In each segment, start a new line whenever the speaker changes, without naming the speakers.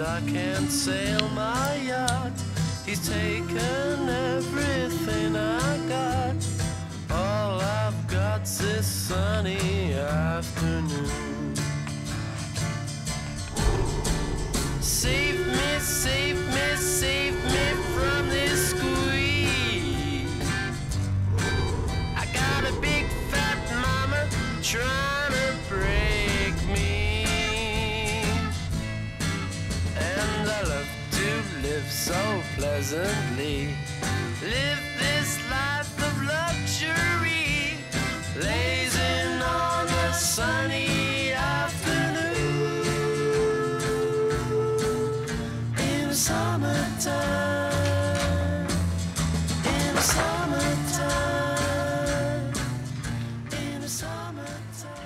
I can't sail my yacht. He's taken everything I got. All I've got's this sunny afternoon. Save me, save me, save me from this squeeze. I got a big fat mama trying to break me, and I love to live so pleasantly. Live this life of luxury, lazing on a sunny afternoon in the summertime, in the summertime, in the summertime.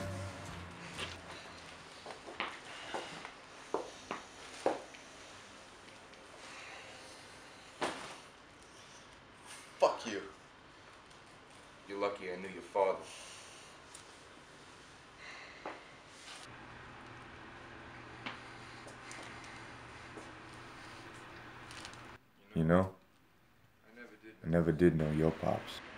Fuck you.
You're lucky I knew your father.
You know, I never did know your pops.